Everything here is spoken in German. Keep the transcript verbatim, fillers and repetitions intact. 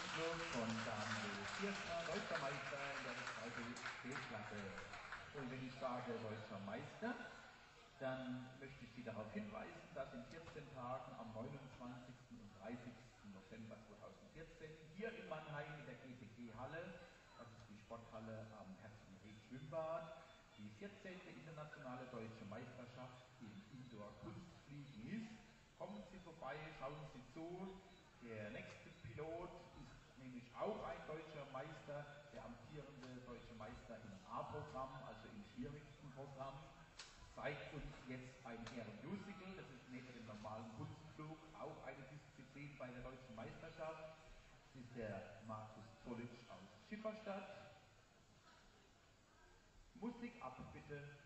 Abschluss von Daniel Kirchner, Deutscher Meister in der zweiten B-Klasse. Und wenn ich sage Deutscher Meister, dann möchte ich Sie darauf hinweisen, dass in vierzehn Tagen am neunundzwanzigsten und dreißigsten November zweitausendvierzehn hier in Mannheim in der G T G-Halle, das ist die Sporthalle am Herzenweg-Schwimmbad, die vierzehnte internationale Deutsche Meisterschaft im Indoor-Kunstfliegen ist. Kommen Sie vorbei, schauen Sie zu. Der nächste Pilot ist nämlich auch ein deutscher Meister, der amtierende deutsche Meister im A-Programm, also im schwierigsten Programm. Zeigt uns jetzt ein Ehrenmusical, das ist neben dem normalen Kunstflug auch eine Disziplin bei der Deutschen Meisterschaft. Das ist der Markus Zollitsch aus Schifferstadt. Musik ab, bitte.